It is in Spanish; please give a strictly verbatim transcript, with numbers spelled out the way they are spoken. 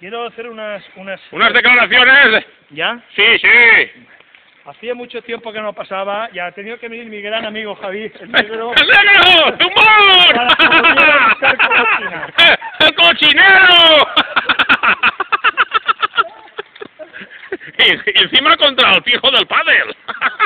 quiero hacer unas... Unas, ¿Unas declaraciones? ¿Ya? Sí, sí. Hacía mucho tiempo que no pasaba, ya ha tenido que venir mi gran amigo Javi, el negro... ¡El negro! ¡Tumor! Para que volviera a buscar cochina. ¡El cochinero! y, y encima contra el fijo del pádel.